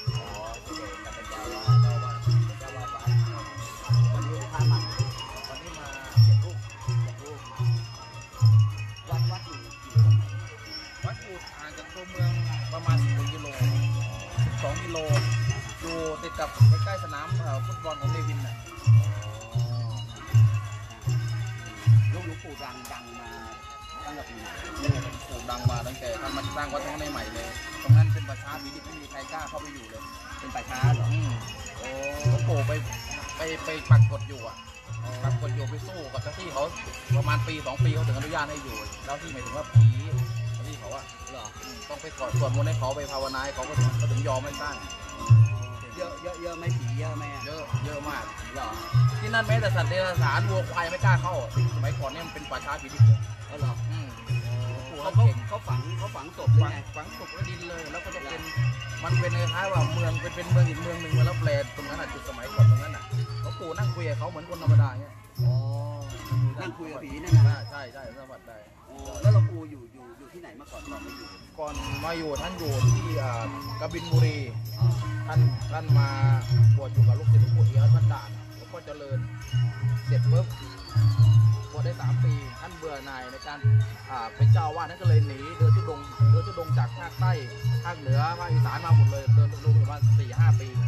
อ๋อที่เด็กกับเป็นเจ้าว่าวัดวันนี้พามาวันนี้มาเก็บรูปวัดอยู่กี่ตรงไหนวัดอยู่ห่างจากตัวเมืองประมาณ10 กิโล12 กิโลอยู่ติดกับใกล้ๆสนามฟุตบอลของเนวินน่ะหลวงปู่ดังมาตั้งแต่ปีไหนนี่หลวงปู่ดังมาตั้งแต่ทำมาสร้างวัดตรงนั้นใหม่เลยตรงนั้นเป็นป่าช้าผีดิบไม่มีใครกล้าเข้าไปอยู่เลยเป็นป่าช้าเหรอโอ้หลวงปู่ไปปักกฎอยู่อ่ะปักกฎอยู่ไปสู้กับเจ้าที่เขาประมาณปี2 ปีเขาถึงอนุญาตให้อยู่แล้วที่หมายถึงว่าผีที่เขาอะเหรอต้องไปกอดสวดมนต์ให้เขาไปภาวนาให้เขาก็ถึงยอมให้สร้างเยอะไม่ผีเยอะไหมเยอะมากเหรอที่นั่นแม้แต่สัตว์เดรัจฉานวัวควายไม่กล้าเข้าสมัยก่อนเนี่ยมันเป็นป่าช้าผีดิบเลยเหรอเขาฝังศพฝังศพไว้ดินเลยแล้วก็จะเป็นมันเป็นคล้ายๆว่าเมืองเป็นเมืองอีกเมืองหนึ่งมาแล้วแปลตรงนั้นจุดสมัยก่อนตรงนั้นเขาปู่นั่งคุยกับเขาเหมือนคนธรรมดาเนี่ยนั่งคุยกับผีนั่นนะใช่สวัสดีได้แล้วเราปู่อยู่ที่ไหนมาก่อนก่อนมาอยู่ท่านอยู่ที่กบินบุรีท่านมาบวชอยู่กับลูกศิษย์หลวงปู่เอี่ยมวัดด่านหลวงพ่อเจริญเสร็จปุ๊บบวชได้3 ปีท่านเบื่อหน่ายในการเป็นเจ้าวาดท่านก็เลยหนีเดินทุดงจากภาคใต้ภาคเหนือภาคอีสานมาหมดเลยเดินทุดงประมาณ4-5 ปี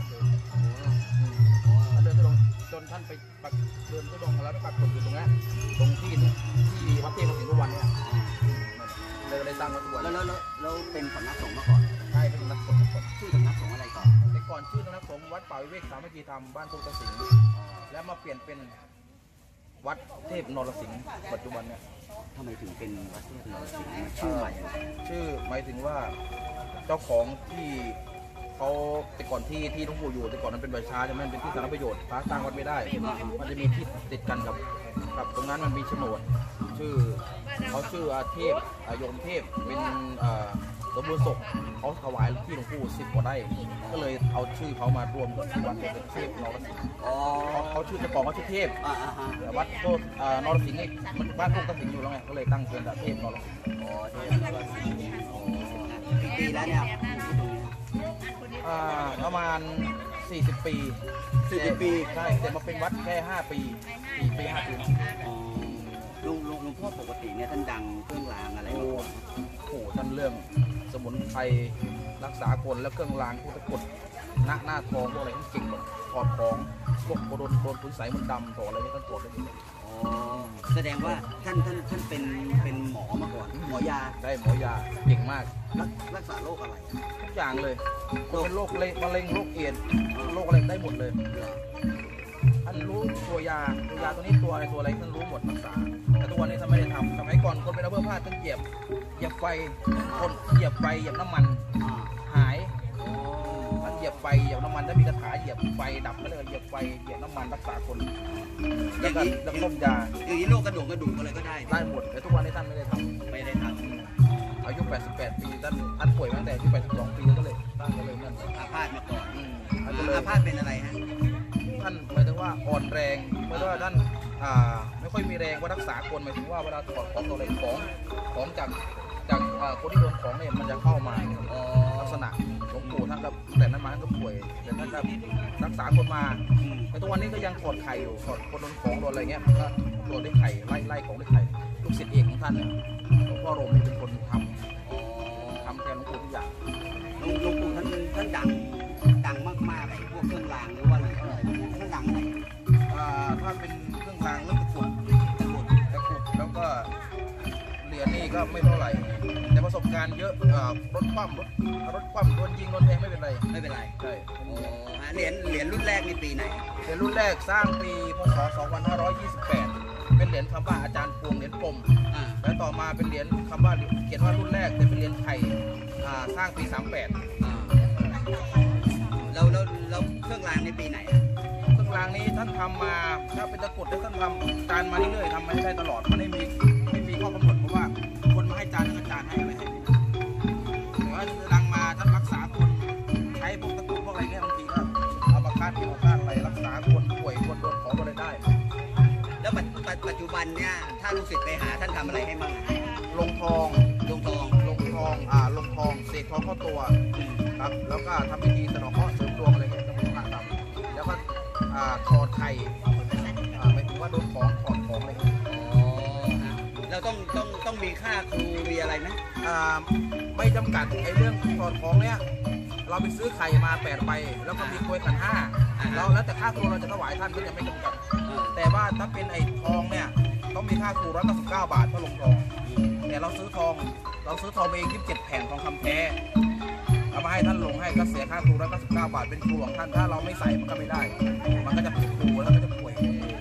เดินทุดงจนท่านไปเดินทุดงแล้วไปปักหมุดอยู่ตรงนี้ตรงที่วัดเทพสิงห์ทุกวันเนี่ยเลยได้ตั้งวัดบวชแล้วเป็นสำนักสงฆ์มาก่อนใช่เป็นสำนักสงฆ์ชื่อสำนักสงฆ์อะไรก่อนแต่ก่อนชื่อสำนักสงฆ์วัดป่าวิเวกสามัคคีธรรมบ้านโคกสิงห์แล้วมาเปลี่ยนเป็นวัดเทพนรสิงห์ปัจจุบันเนี่ยทำไมถึงเป็นวัดเทพนรสิงห์ชื่อใหม่ชื่อหมายถึงว่าเจ้าของที่เขาแต่ก่อนที่หลวงปู่อยู่แต่ก่อนนั้นเป็นป่าช้าใช่ไหมเป็นที่สาธารณประโยชน์พระสร้างวัดไม่ได้มันจะมีที่ติดกันกับตรงนั้นมันมีโฉนดชื่อเขาชื่อเทพโยมเทพเป็นสมบูรณ์ศกเขาถวายที่หลวงปู่10 กว่าไร่ก็เลยเอาชื่อเขามารวมกับวัดเป็นเทพนรสิงห์เขาชื่อเจ้าของเขาชื่อเทพวัดโตนรสิงห์นี่มันบ้านพวกกสิงห์อยู่แล้วไงก็เลยตั้งเป็นเทพนรสิงห์เทพนรสิงห์กี่ปีแล้วเนี่ยประมาณ40 ปีใช่แต่มาเป็นวัดแค่5 ปี4 ปี 5 ปีหลวงพ่อปกติเนี่ยท่านดังเครื่องรางอะไรโอ้โหท่านเรื่องสมุนไพรรักษาคนแล้วเครื่องรางพุทธกฎหน้าทองพวกอะไรท่านเก่งหมดถอดของพวกโดนคุณใสมันดำถอดอะไรนี่ท่านถอดได้หมดแสดงว่าท่านเป็นหมอมาก่อนหมอยาได้หมอยาเก่งมากรักษาโรคอะไรทุกอย่างเลยเป็นโรคมะเร็งโรคเอดส์โรคอะไรได้หมดเลยท่านรู้ตัวยาตัวนี้ตัวอะไรท่านรู้หมดรักษาแต่ตัวนี้ท่านไม่ได้ทำสมัยก่อนคนเป็นอัมพาตท่านเหยียบไฟคนเหยียบน้ำมันหายท่านเหยียบไฟเหยียบน้ำมันถ้ามีคาถาเหยียบไฟดับก็เลยเหยียบไฟเหยียบน้ำมันรักษาคนแล้วก็ต้มยาอย่างนี้โรคกระดูกอะไรก็ได้หมดแต่ทุกวันนี้ท่านไม่ได้ทำอายุ88 ปีท่านป่วยตั้งแต่อายุ82 ปีก็เลยท่านก็เลยนั่นอาพาธมาก่อนอาพาธเป็นอะไรฮะท่านหมายถึงว่าอ่อนแรงเมื่อว่าท่านไม่ค่อยมีแรงว่ารักษาคนหมายถึงว่าเวลาถอดของตัวอะไรของจากคนที่โดนของเนี่ยมันจะเข้ามาลักษณะหลวงปู่ท่านก็แต่นั้นมาท่านก็ป่วยแต่ท่านก็รักษาคนมาแต่ทุกวันนี้ก็ยังถอดไข่อยู่ถอดคนโดนของโดนอะไรเงี้ยก็โดนได้ไข่ไล่ของได้ไข่ลูกศิษย์เอกของท่านเนี่ยหลวงพ่อโรมนี่เป็นคนทำแทนหลวงปู่ทุกอย่างหลวงปู่ท่านดังมากๆไอ้พวกเครื่องรางหรือว่าอะไรท่านดังไหนถ้าเป็นเครื่องรางแล้วตะกุดแล้วก็เหรียญนี่ก็ไม่เท่าไหร่แต่ประสบการณ์เยอะรถคว่ำโดนยิงโดนแทงไม่เป็นไรใช่เหรียญรุ่นแรกในปีไหนเหรียญรุ่นแรกสร้างปีพ.ศ. 2528เป็นเหรียญคำว่าอาจารย์พวงเหรียญปมแล้วต่อมาเป็นเหรียญคำว่าเขียนว่ารุ่นแรกแต่เป็นเหรียญไทยสร้างปี38แล้วเครื่องรางในปีไหนเครื่องรางนี้ท่านทำมาถ้าเป็นตะกรุดแล้วท่านทำการมาเรื่อยๆทำมาได้ตลอดมันไม่มีข้อกำหนดเพราะว่าคนมาให้จานให้อะไรให้แต่ว่ารังมาท่านรักษาคนใช้พวกตะกรุดพวกอะไรเนี่ยบางทีก็เอามาคาดอะไรรักษาคนป่วยคนโดนของอะไรได้แล้วปัจจุบันเนี่ยถ้าลูกศิษย์ไปหาท่านทำอะไรให้มั่งลงทองเสกทองเข้าตัวครับแล้วก็ทำพิธีสะเดาะเคราะห์ข่หมายถึงว่าโดนของถอดของอะไรอย่างเงี้ยเราต้องมีค่าครูมีอะไรไหมไม่จำกัดไอ้เรื่องถอดของเนี้ยเราไปซื้อไข่มา8 ใบแล้วก็มีกล้วยขัน5แล้วแต่ค่าครูเราจะถวายท่านก็จะไม่จำกัดแต่ว่าถ้าเป็นไอ้ทองเนี่ยต้องมีค่าครู199 บาทเพื่อลงทองเนี่ยเราซื้อทองเอง27 แผ่นทองคำแท้เอามาให้ท่านลงให้ก็เสียค่าครู199 บาทเป็นครูของท่านถ้าเราไม่ใส่มันก็ไม่ได้มันก็จะผิดครูแล้วก็จะป่วย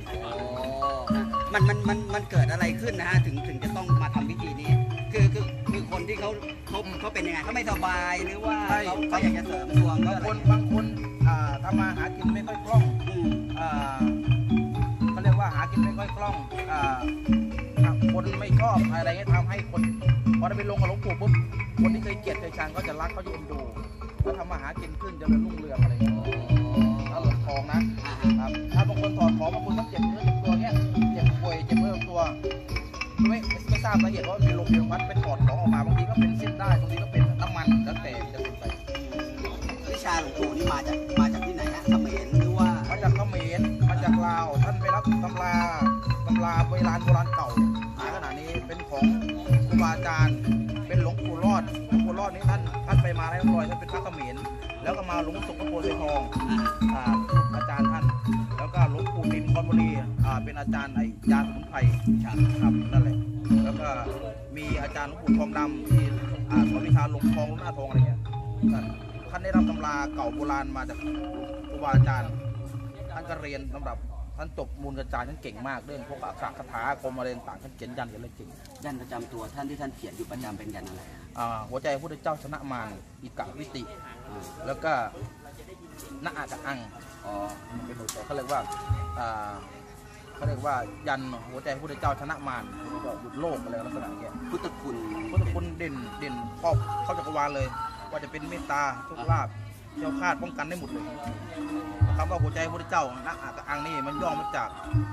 มันเกิดอะไรขึ้นนะฮะถึงจะต้องมาทำพิธีนี้คือคนที่เขาเป็นยังไงเขาไม่สบายหรือว่าเขาอยากจะเสริมดวงบางคนทำมาหากินไม่ค่อยคล่องเขาเรียกว่าหากินไม่ค่อยคล่องคนไม่ชอบอะไรเงี้ยทำให้คนพอได้ไปลงกับหลวงปู่ปุ๊บคนที่เคยเกลียดเคยชังก็จะรักเขาจะเอ็นดูเขาทำมาหากินขึ้นจะเป็นรุ่งเรืองอะไรเงี้ยถ้าหลงทองนะครับถ้าบางคนถอดของบางคนต้องเจ็บเนื้อเจ็บตัวเงี้ยเจ็บป่วยเจ็บเนื้อตัวไม่ทราบสาเหตุว่าเป็นลมเดือดพัดเป็นถอดของออกมาบางทีก็เป็นเส้นได้บางทีก็เป็นน้ำมันแล้วแต่จะเป็นไปวิชาหลวงปู่นี่มาจากที่ไหนฮะเขมรหรือว่ามาจากเขมรมาจากลาวท่านไปรับตำราโบราณเก่าในขณะนี้เป็นของครูบาอาจารย์เป็นหลวงปู่รอดนี้ท่านไปมาแล้วลอยท่านเป็นพระเขมรแล้วก็มาหลวงปู่สุขพระโพธิ์ทองอาจารย์ท่านแล้วก็หลวงปู่ดินคอนบุรีเป็นอาจารย์ไอยาสมุนไพรครับนั่นแหละแล้วก็มีอาจารย์หลวงปู่ทองดำที่สอนวิชาลงทองหน้าทองอะไรเงี้ยท่านได้รับตำราเก่าโบราณมาจากครูบาอาจารย์ท่านก็เรียนสำหรับท่านจบมูลกระจายท่านเก่งมากเรื่องพวกอักขระคาถาอาคมอะไรต่างท่านเขียนยันอะไรเก่งยันประจำตัวท่านที่ท่านเขียนอยู่ประจำเป็นยันอะไรหัวใจพระพุทธเจ้าชนะมารอิกะวิติแล้วก็ณอาจอังเป็นหัวใจเขาเรียกว่ายันหัวใจพระพุทธเจ้าชนะมารหยุดโลกอะไรลักษณะนี้พุทธคุณเด่นครอบเข้าจักรวาลเลยว่าจะเป็นเมตตาโชคลาภเจ้าคาดป้องกันได้หมดเลยคำว่าหัวใจพระพุทธเจ้าณอาจอังนี่มันย่อมาจาก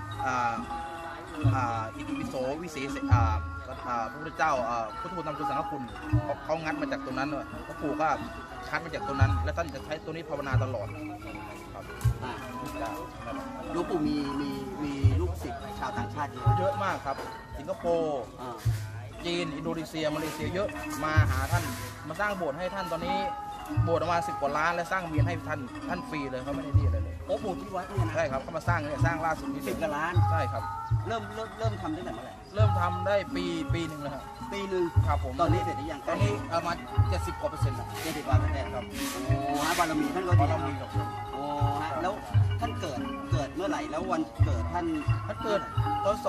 อิติปิโสวิเศษพระพุทธเจ้าพุทธคุณธรรมคุณสังฆคุณเขางัดมาจากตัวนั้นเลยพระปู่ก็คัดมาจากตัวนั้นและท่านจะใช้ตัวนี้ภาวนาตลอดครับหลวงปู่มีลูกศิษย์ชาวต่างชาติเยอะมากครับสิงคโปร์จีนอินโดนีเซียมาเลเซียเยอะมาหาท่านมาสร้างโบสถ์ให้ท่านตอนนี้โบสถ์ประมาณ10 กว่าล้านและสร้างเวียนให้ท่านฟรีเลยเขาไม่ได้ดีอะไรเลยโอ้โบสถ์ที่วัดเนี่ยนะใช่ครับเขามาสร้างล่าสุดที่ 10 กว่าล้านใช่ครับเริ่มทำตั้งแต่เมื่อไหร่เริ่มทำได้ปีหนึ่งแล้วครับปีหนึ่งครับผมตอนนี้เสร็จหรือยังตอนนี้ประมาณ70 กว่า%แล้ว 70 กว่า%ครับโอ้ฮะบารมีท่านก็ดีบารมีครับโอ้ฮะแล้วท่านเกิดเมื่อไหร่แล้ววันเกิดท่านเกิดพ.ศ.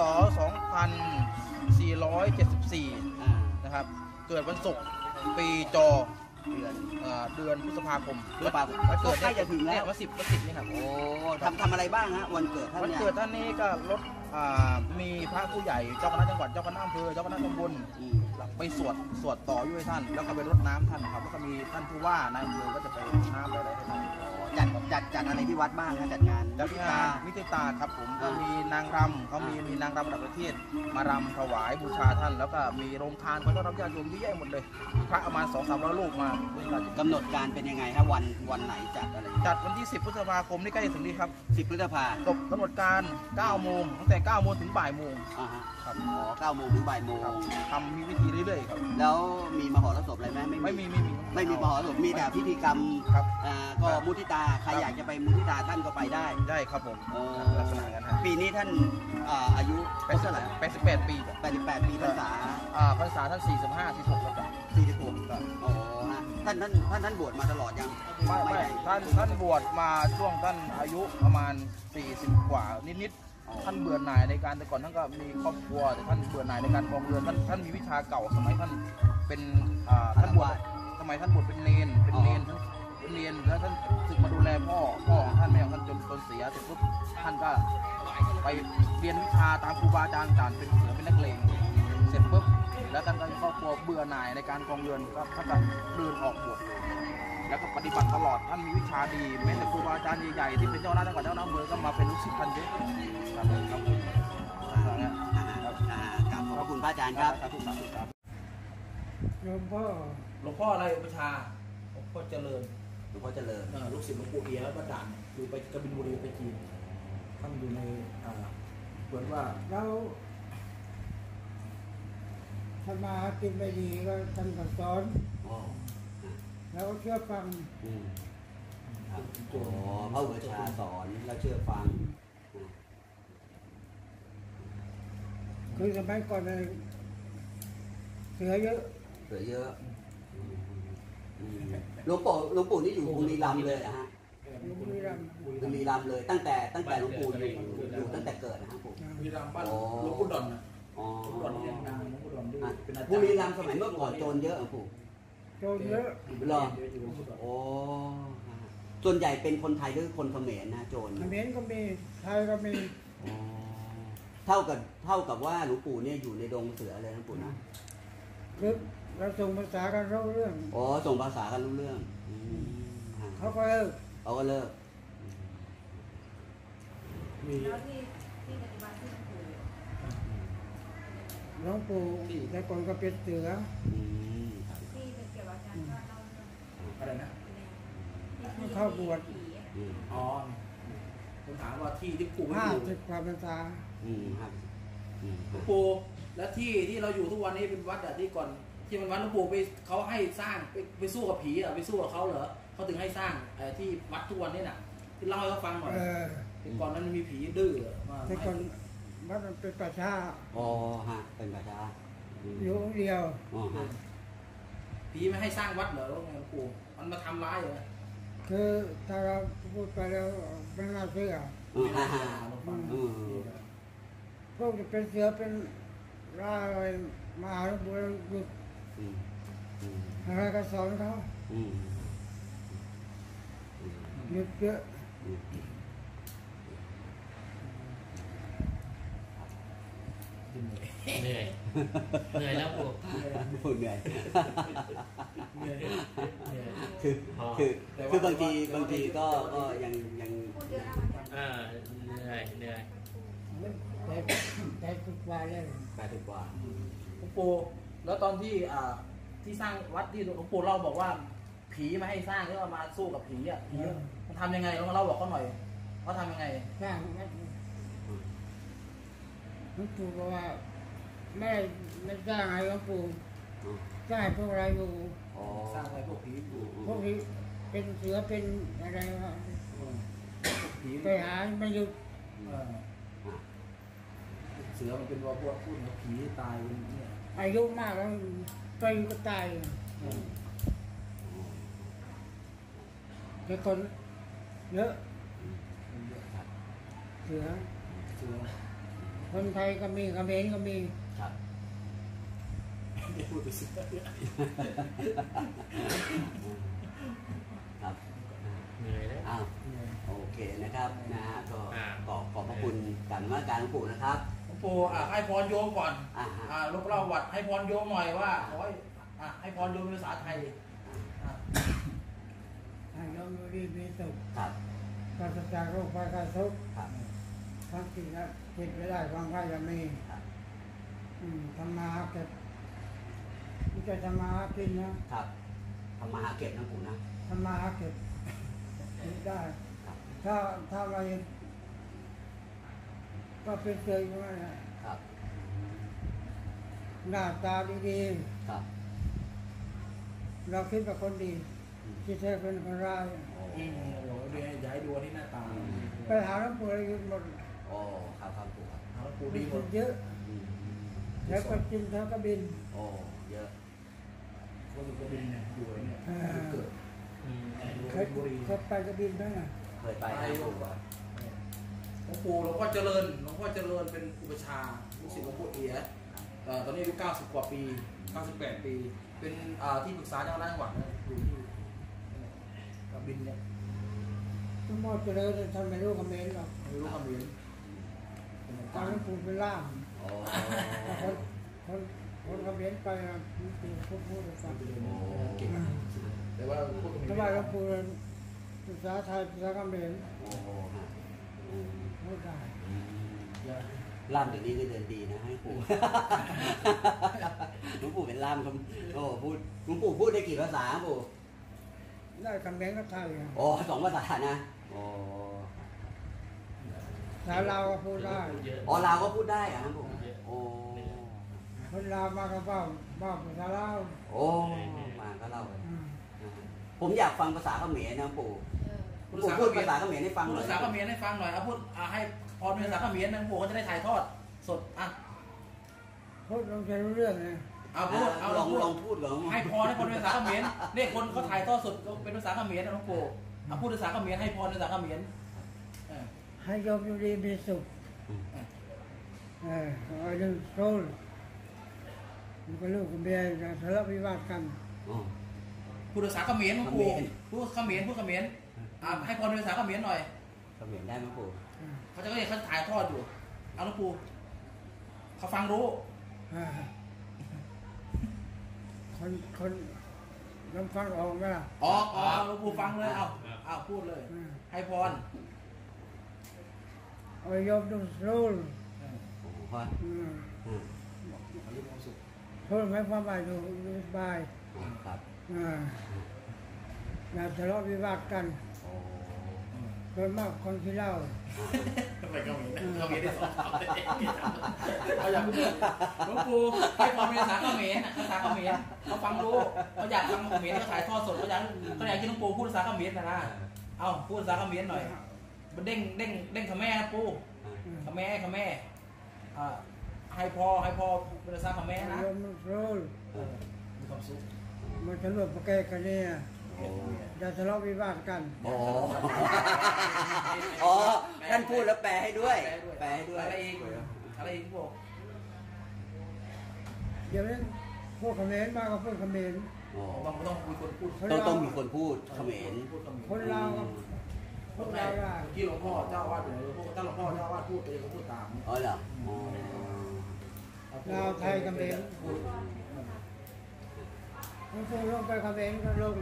2474นะครับเกิดวันศุกร์ปีจอเดือนพฤษภาคมวันเกิดใกล้จะถึงแล้ววัน10นี่ครับโอ้ทำอะไรบ้างฮะวันเกิดท่านนี้ก็รถมีพระผู้ใหญ่เจ้าคณะจังหวัดเจ้าคณะอำเภอเจ้าคณะตำบลไปสวดต่อด้วยท่านแล้วก็ไปรดน้ำท่านครับแล้วก็มีท่านผู้ว่านายอำเภอก็จะไปน้ำไปอะไรให้ท่านจัดอะไรที่วัดบ้างนะจัดงานมิตรตาครับผมก็มีนางรำเขามีนางรำระดับประเทศมารำถวายบูชาท่านแล้วก็มีโรงทานไว้ต้อนรับญาติโยมเยอะแยะหมดเลยพระประมาณ200-300 รูปมากำหนดการเป็นยังไงครับวันไหนจัดอะไรจัดวันที่10 พฤษภาคมนี่ใกล้ถึงนี้ครับ 10 พฤษภาคมกำหนดการ9 โมงตั้งแต่9 โมงถึงบ่ายโมงครับ9 โมงถึงบ่ายโมงทำมีวิธีเรื่อยๆครับแล้วมีมหรสพอะไรไหมไม่มีมหรสพมีแต่พิธีกรรมครับก็มุทิตาใครอยากจะไปมุทิตาท่านก็ไปได้ครับผมลักษณะนั้นปีนี้ท่านอายุเท่าไหร่ 88 ปี 88 ปีพรรษาท่าน45-46แล้วกัน 46ครับอ๋อฮะท่านบวชมาตลอดยังไม่ท่านบวชมาช่วงท่านอายุประมาณ40 กว่านิดท่านเบื่อหน่ายในการแต่ก่อนท่านก็มีครอบครัวแต่ท่านเบื่อหน่ายในการครองเรือนท่านมีวิชาเก่าสมัยท่านเป็นท่านบวชสมัยท่านบวชเป็นเนนแล้วท่านศึกมาดูแลพ่อของท่านแม่ของท่านจนเสียเสร็จปุ๊บท่านก็ไปเรียนวิชาตามครูบาอาจารย์เป็นเสือเป็นนักเลงเสร็จปุ๊บแล้วท่านก็ครอบครัวเบื่อหน่ายในการครองเรือนก็ท่านก็เดินออกบวชแล้วก็ปฏิบัติตลอดท่านมีวิชาดีแม้แต่ครูบาอาจารย์ใหญ่ๆที่เป็นเจ้าหน้าที่จังหวัดเจ้าหน้าอำเภอก็มาเป็นลูกศิษย์ท่านเยอะครับขอบคุณพระอาจารย์ครับหลวงพ่ออะไรอุปชาหลวงพ่อเจริญลูกศิษย์หลวงปู่เอียวัดด่านอยู่ไปกบินบุรีไปจีนท่านอยู่ในเหมือนว่าแล้วถ้ามาหากินไม่ดีก็ท่านก็สอนอ๋อแล้วก็เชื่อฟังครับอ๋อพระอุปชฌาย์สอนแล้วเชื่อฟังคือสมัยก่อนเลยเสือเยอะเสือเยอะหลวงปู่นี่อยู่บุรีรัมย์เลยนะฮะอยู่บุรีรัมย์บุรีรัมย์เลยตั้งแต่หลวงปู่อยู่ตั้งแต่เกิดนะฮะปู่บุรีรัมย์บ้านหลวงปู่ดอนนะอ๋อหลวงปู่ดอนเรียนนางหลวงปู่ดอนด้วยเป็นอาจารย์บุรีรัมย์สมัยเมื่อก่อนโจรเยอะเหรอปู่โจรเยอะเหรอโอ้ส่วนใหญ่เป็นคนไทยหรือคนเขมรนะโจรเขมรก็มีไทยก็มีอ๋อเท่ากับว่าหลวงปู่เนี่ยอยู่ในดงเสือเลยนะปู่นะคือเราส่งภาษากันรู้เรื่องอ๋อส่งภาษากันรู้เรื่องฮะเขาก็เลิกเขาก็เลิกมีแล้วที่ปัจจุบันที่หลวงปู่หลวงปู่แต่ก่อนก็เป็นเสือครับที่เป็นเกี่ยวกับการก็เล่าเรื่องอะไรนะที่เข้าบวชผีอะอ๋อผมถามว่าที่ปู่ไม่ห้าอยู่สิบกว่าพรรษาครับหลวงปู่แล้วที่เราอยู่ทุกวันนี้เป็นวัดอะที่ก่อนที่มันวัดหลวงปู่ไปเขาให้สร้างไปสู้กับผีอะไปสู้กับเขาเหรอเขาถึงให้สร้างที่วัดทุกวันนี้น่ะที่เล่าให้เขาฟังหน่อย แต่ก่อนนั้นมีผีดื้อมาแต่ก่อนวัดมันเป็นประชาอ๋อฮะเป็นประชาอยู่องค์เดียวอ๋อฮะผีไม่ให้สร้างวัดเหรอหลวงปู่มันมาทำร้ายเหรอคือถ้าเราพูดไปแล้วไม่น่าเชื่อไม่น่าจะลองฟังพวกจะเป็นเสือเป็นร่าอะไรมาหาหลวงปู่แล้วหยุดอะไรก็สอนเขาหยุดเยอะเหนื่อยเหนื่อยแล้วปู่พูดเหนื่อยเหนื่อยเหนื่อยคือบางทีก็ยังพูดเยอะนะมันเหนื่อยเหนื่อยแต่สุดว่าเลย 80 กว่าหลวงปู่แล้วตอนที่ที่สร้างวัดที่หลวงปู่เล่าบอกว่า ผีมาให้สร้างที่ว่ามาสู้กับผีอ่ะผีมันทำยังไงลองเล่าบอกเขาหน่อยเขาทำยังไงสร้างวัดหลวงปู่บอกว่าไม่สร้างให้หลวงปู่สร้างให้พวกเราอยู่อ๋อสร้างอะไรพวกผีอยู่พวกนี้เป็นเสือเป็นอะไรวะผีไปหาไม่หยุดเสือมันเป็นว่าพวกพูดว่าผีตายเนี่ยอายุมากแล้วไปก็ตายแต่คนเยอะเสือเสือคนไทยก็มีเขมรก็มีครับพูดไปเสือครับเหนื่อยแล้วอ้าวโอเคนะครับนะฮะก็ ขอบพระคุณกันว่าการหลวงปู่นะครับหลวงปู่ให้พรโยมก่อนลูกเล่าวัดให้พรโยมหน่อยว่าขอให้พรโยมเป็นภาษาไทยให้ยอมดีมีสุขครับปราศจากโรคภัยไข้ทุกข์ครับความคิดและคิดไม่ได้ความพยายามมีทำมาหาเก็บไม่ใช่ทำมาหากินนะครับทำมาหาเก็บนะปู่นะทำมาหาเก็บคิดได้ครับถ้าเราก็เป็นเจออยู่นั่นแหละครับหน้าตาดีครับๆเราคิดว่าคนดีที่แท้เป็นคนร้ายโอ้โอ้เดี๋ยวย้ายดูที่หน้าตาไปหาหลวงปู่อะไรหมดโอ้ครับครับปู่ครับหลวงปู่มีดีหมคดนเยอะแล้วก็กินแล้วก็บินโอ้เยอะคนสุรินทร์เนี่ยอยู่เนี่ยเกิดเคยไปก็บินด้วยนะเคยไปนะปู่ครับหลวงปู่หลวงพ่อเจริญเป็นอุปชาลูกศิษย์หลวงปู่เอียตอนนี้อายุ90 กว่าปี 98 ปี เป็นที่ปรึกษาเจ้าหน้าจังหวัดนะอยู่ที่กับบินเนี่ยทุกหมดไปเลยทำไม่รู้คอมเมนต์หรอกไม่รู้คำเรียนเป็นอาตาจาม รหลวงย์ปู่เป็นล่ามโอ้คนคอมเมนต์ไปนะหลวงปู่พูดให้ฟังเก่งแต่ว่าพวกถ้าว่าหลวงปู่ภาษาไทยภาษาคอมเมนต์โอ้ฮะไม่ได้ล่ามเดี๋ยวนี้ก็เดินดีนะให้ปู่ หลวงปู่เป็นล่ามครับโอ้พูดหลวงปู่พูดได้กี่ภาษาปู่ได้คอมเมนต์ก็ไทยโอ้2 ภาษานะโอ้สาวเราวก็พูดได้เยอะอ๋อลาวก็พูดได้อะครับผมโอ้คนลาวมาก็บ้าภาษาลาวโอ้มาก็เล่ากันอืมผมอยากฟังภาษาเขมรนะปู่เออปู่พูดภาษาเขมรให้ฟังพูหดน่อยภาษาเขมรให้ฟังหน่อยเอาพูดให้พรเป็นภาษาเขมรนะปู่ก็จะได้ถ่ายทอดสดอ่ะพูดลงจะรู้เรื่องเลยเอาพูดเอาลลออง งพูดลองพูดเหรอให้พรเป็นภาษาเขมรเนี่ยคนเขาถ่ายทอดสดเป็นภาษาเขมรนะหลวงปู่เอาพูดภาษาเขมรให้พรเป็นภาษาเขมรให้โยมอยู่ดีมีสุขเอาเรื่องโซลมันก็ลูกกับเมียทะเลาะวิวาทกันอ๋อพูดภาษาเขมรหลวงปู่พูดเขมรให้พรเป็นภาษาเขมรหน่อยเขมรได้ไหมปู่เขาจะเขาถ่ายทอดอยู่เอาหลวงปู่เขาฟังรู้คนลำฟังออกไหมล่ะอ๋อหลวงปู่ฟังเลยเอาพูดเลย ให้พรเอาโยมดูโซลโอ้โหโซลไม่ความหมายอยู่สบายครับอย่าทะเลาะวิวาทกันโอ้โดยมากคนที่เล่าไปเขมรได้สองเอาอย่างหลวงปู่ให้พรเป็นภาษาเขมรภาษาเขมรเขาฟังรู้เขาอยากฟังเขมรเขาถ่ายทอดสดเขาอยากให้หลวงปู่พูดภาษาเขมรนะเอาพูดภาษาเขมรหน่อยมันเด้งขแม่นะปู่ขแม่ให้พอเป็นภาษาขแม่นะโยมดูโซลมีความสุขมันทะเลาะประแกกันเนี่ยโอ้อย่าทะเลาะวิวาทกันอ๋ออ๋อท่านพูดแล้วแปลให้ด้วย แปลให้ด้วยอะไรอีกบอกเดี๋ยวนี้พวกเขมรมาก็พูดเขมรอ๋อบางต้องมีคนพูดต้องมีคนพูดเขมรพูดเขมรคนลาวก็พวกเราได้ที่หลวงพ่อเจ้าวาดอยู่เลยถ้าหลวงพ่อเจ้าวาดพูดเองก็พูดตามอ๋อเหรออ๋อลาวไทยเขมรมันพูดลงไปเขมรก็ลง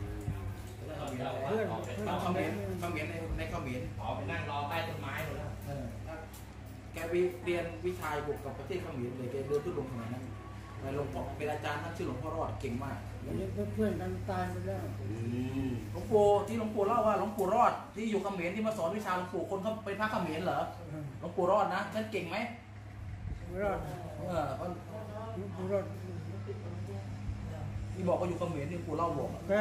ต้องเขมรในเขมรขอไปนั่งรอใต้ต้นไม้เลยนะแกเรียนวิชาบวกกับประเทศเขมรเลยแกเรียนทุกลงสมัยนั้นหลวงพ่อเป็นอาจารย์ท่านชื่อหลวงพ่อรอดเก่งมากเดี๋ยวนี้เพื่อนๆกันตายหมดแล้วอืมหลวงปู่ที่หลวงปู่เล่าว่าหลวงปู่รอดที่อยู่เขมรที่มาสอนวิชาหลวงปู่คนเขาเป็นพระเขมรเหรอหลวงปู่รอดนะท่านเก่งไหมรอด รอดที่บอกว่าอยู่เขมรที่หลวงปู่เล่าบอกแก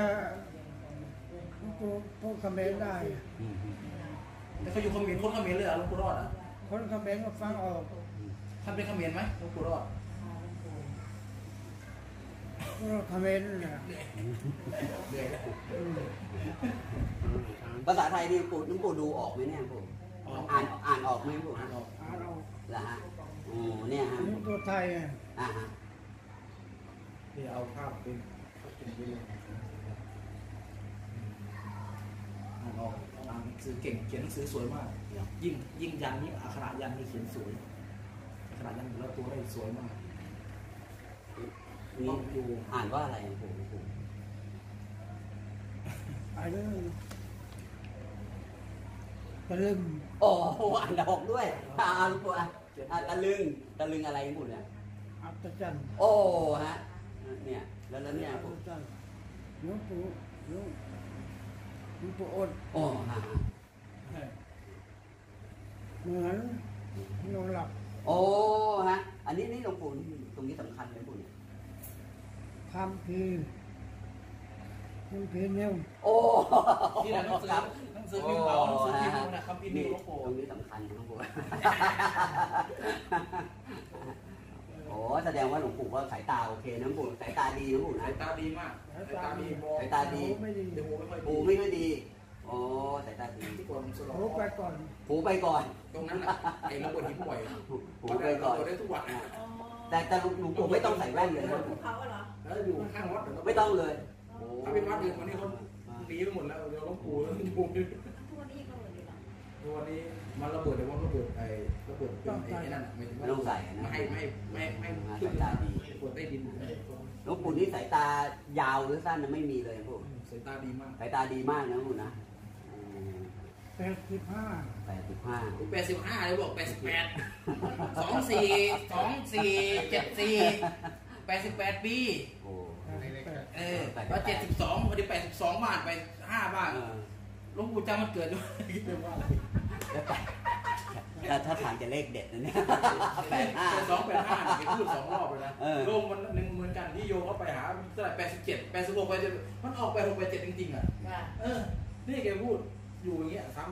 พวกเขมรได้อืมแต่เขาอยู่เขมรคนเขมรเลยเหรอหลวงปู่รอดอ่ะคนเขมรก็ฟังออกท่านเป็นเขมรไหมหลวงปู่รอดพวกเขมรนี่แหละเหนื่อยแล้วภาษาไทยนี่ปู่ปู่ดูออกไหมเนี่ยปู่อ่านออกไหมปู่อ่านออกอ่านออกเหรอฮะโอ้เนี่ยฮะนี่ตัวไทยไงอ่าฮะนี่เอาภาพเป็นเก่งไปเลยอ่านออกอ่านหนังสือเก่งเขียนหนังสือสวยมาก ยิ่งยันยิ่งอักขระยันนี่เขียนสวยอักขระยันแล้วตัวได้สวยมากนี่อ่านว่าอะไรปู่ปู่อันนี้ตะลึงโอ้อ่านออกด้วยลูกปู่ตะลึงอะไรปู่เนี่ยอัศจรรย์โอ้ฮะเนี่ยแล้วเนี่ยอัปู่ศจรรย์หลวงปู่หลวงปู่อดโอ้ฮะเหมือนนอนหลับโอ้ฮะอันนี้หลวงปู่ตรงนี้สำคัญเลยปู่เนี่ยคำพีนิ้วโอ้ที่หนังสือพิมพ์เผาหนังสือพิมพ์นะคำพิมพ์หลวงปู่ตรงนี้สำคัญหลวงปู่โอ้แสดงว่าหลวงปู่ก็สายตาโอเคนะหลวงปู่สายตาดีนะหลวงปู่นะสายตาดีมากสายตาดีมองสายตาดีไม่ดีเดี๋ยวไม่ค่อยหูไม่ค่อยดีโอ้สายตาดีที่คนสลบรู้ไปก่อนหูไปก่อนตรงนั้นน่ะไอ้ระเบิดหินบ่อยหูไปก่อนได้ทุกวันอ๋อแต่หลวงปู่ไม่ต้องใส่แว่นเลยนะภูเขาเหรอแล้วอยู่ข้างวัดไม่ต้องเลยถ้าเป็นวัดอื่นวันนี้เขาหนีไปหมดแล้วเดี๋ยวหลวงปู่แล้วอยู่ทุกวันนี้ยังระเบิดอยู่เหรอวันนี้มันระเบิดแต่ว่าระเบิดไอ้ระเบิดเป็นไอ้นั่นไม่ไม่ต้องใส่นะให้สายตาดีปวดใต้ดินหลวงปู่นี่สายตายาวหรือสั้นนะไม่มีเลยหลวงปู่สายตาดีมากสายตาดีมากนะหลวงปู่นะ 85 85 85เลยบอก88 88 ปีโอ้แล้ว72พอดี82บาทไป5บาทหลวงปู่จำมันเกิดด้วยว่าอะไรถ้าทางจะเลขเด็ดนะเนี่ย 285เนี่ยแกพูด2 รอบเลยนะ โยมมันหนึ่งเหมือนกันที่โยมเขาไปหาเท่าไหร่87 86 87มันออกไป6 87จริงๆอ่ะนี่แกพูดอยู่อย่างเงี้ยซ้ำ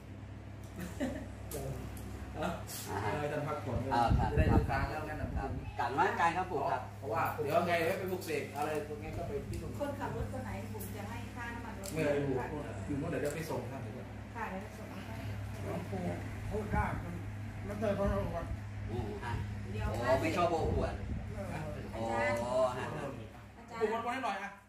ท่านพักผ่อนจะได้เดินทางแล้วงั้นนะกันว่าการครับปู่ครับเพราะว่าเดี๋ยวไงไปปลุกเสกอะไรตรงนี้ก็ไปที่ตรงคนขับรถคนไหนผมจะให้ค่าน้ำมันรถเมื่ออยู่เมื่อเดี๋ยวไปส่งท่านเลยค่าแล้วส่งมาให้หลวงปู่พูดได้มันไม่เคยคนรู้ว่าเดี๋ยวไม่ชอบโอ้อวดอาจารย์ฮะอาจารปลุกย์มันให้หน่อยอ่ะ